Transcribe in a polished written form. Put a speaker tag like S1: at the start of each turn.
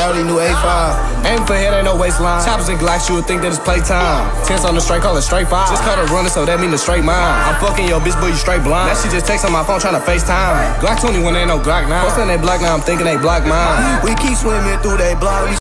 S1: already knew A5.
S2: Aim for head, ain't no waistline. Choppers and Glocks, you would think that it's playtime. Tense on the straight, call it straight five. Just cut her running, so that mean the straight mine. I'm fucking your bitch, but you straight blind. Now she just text on my phone tryna FaceTime. Glock 20 when ain't no Glock 9. Posting they block now, I'm thinking they block mine.
S1: We keep swimming through they block.